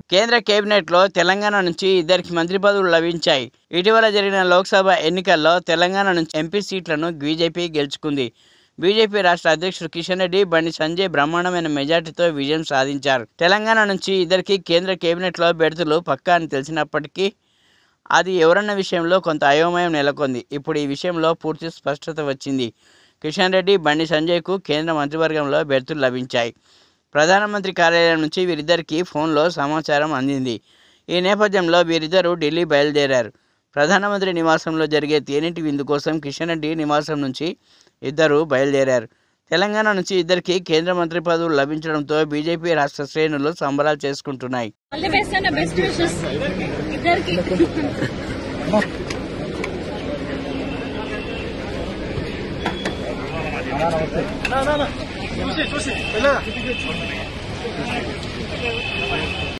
కేంద్ర కేబినెట్లో తెలంగాణ నుంచి ఇద్దరికి మంత్రి పదవులు లభించాయి. ఇటీవల జరిగిన లోక్సభ ఎన్నికల్లో తెలంగాణ నుంచి ఎంపీ సీట్లను బీజేపీ గెలుచుకుంది. బీజేపీ రాష్ట్ర అధ్యక్షుడు కిషన్ రెడ్డి, బండి సంజయ్ బ్రహ్మాండమైన మెజార్టీతో విజయం సాధించారు. తెలంగాణ నుంచి ఇద్దరికి కేంద్ర కేబినెట్లో బెర్తులు పక్కా అని తెలిసినప్పటికీ అది ఎవరన్న విషయంలో కొంత అయోమయం నెలకొంది. ఇప్పుడు ఈ విషయంలో పూర్తి స్పష్టత వచ్చింది. కిషన్ రెడ్డి, బండి సంజయ్కు కేంద్ర మంత్రివర్గంలో బెర్తులు లభించాయి. ప్రధానమంత్రి కార్యాలయం నుంచి వీరిద్దరికీ ఫోన్లో సమాచారం అందింది. ఈ నేపథ్యంలో వీరిద్దరూ ఢిల్లీ బయలుదేరారు. ప్రధానమంత్రి నివాసంలో జరిగే తేనీటి విందు కోసం కిషన్ రెడ్డి నివాసం నుంచి ఇద్దరు బయలుదేరారు. తెలంగాణ నుంచి ఇద్దరికి కేంద్ర మంత్రి పదవులు లభించడంతో బీజేపీ రాష్ట్ర శ్రేణులు సంబరాలు చేసుకుంటున్నాయి.